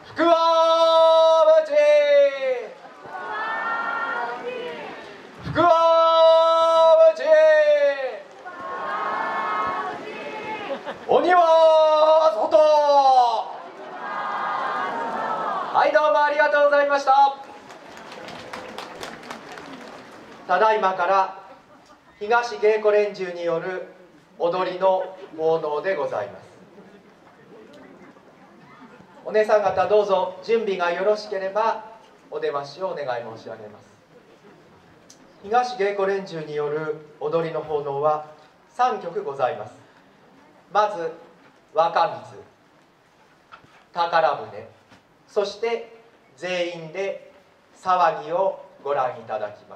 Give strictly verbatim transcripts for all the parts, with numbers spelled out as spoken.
福は内福は内鬼は外。はいどうもありがとうございました。ただいまから東芸子連中による踊りの奉納でございます。お姉さん方どうぞ準備がよろしければお出ましをお願い申し上げます。東芸子連中による踊りの奉納はさんきょくございます。まず若水、宝船、そして全員で騒ぎをご覧いただきます。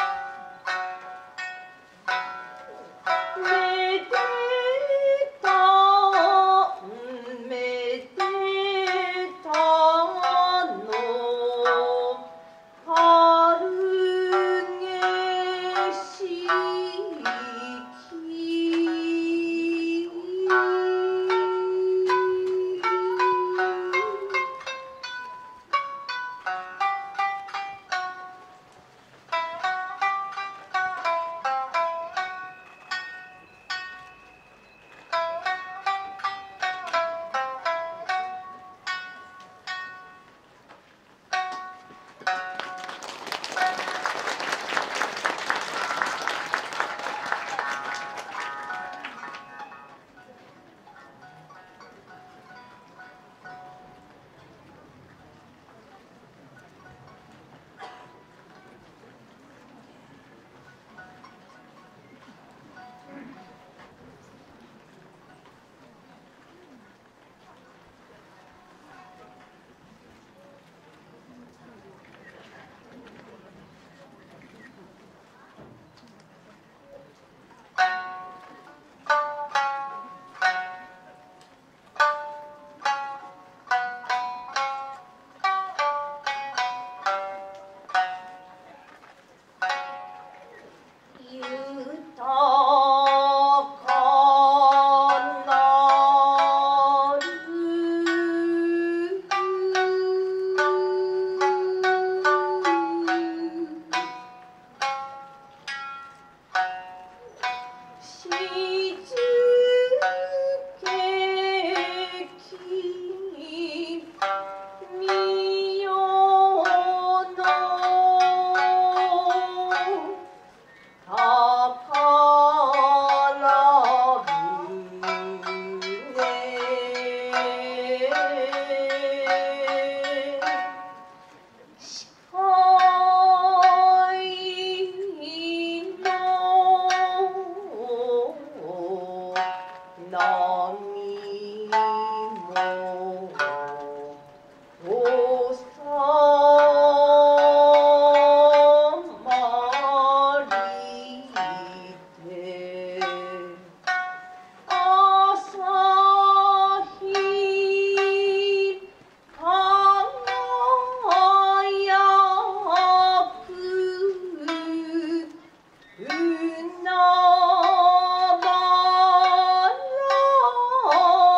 めでた海原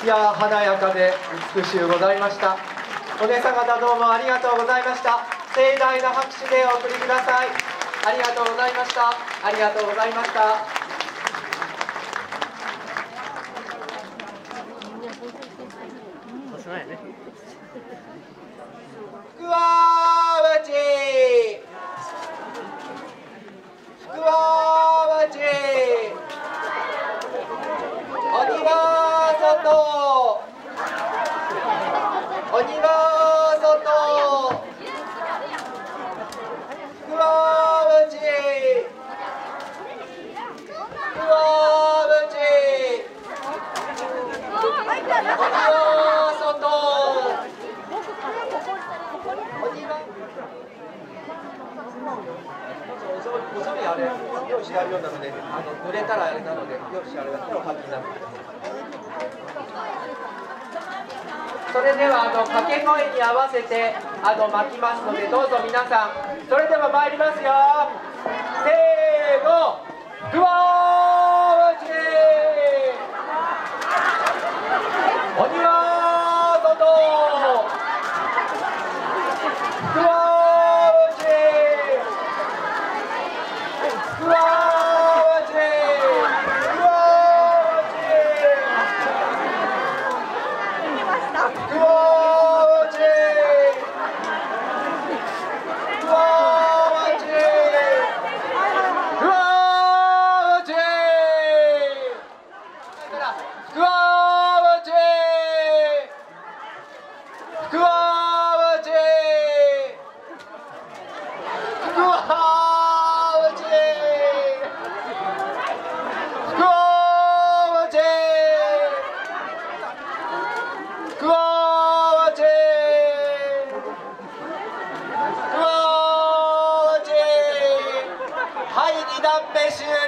いやー華やかで美しゅうございました。お姉さん方どうもありがとうございました。盛大な拍手でお送りください。ありがとうございました。ありがとうございました。福は町福は町鬼は外鬼は外福は町福は町鬼は外おそりあれ用意してあるようなので、あの濡れたらあれなので用意してある手を吐きながら。それではあの掛け声に合わせてあの巻きますので、どうぞ皆さんそれでは参りますよ。せーの、グワーチ鬼は外グワーチグワーチグワーチグワーチグワーチグワーチグワーチ福は内福は内福は内福は内福は内はい、二段目終了。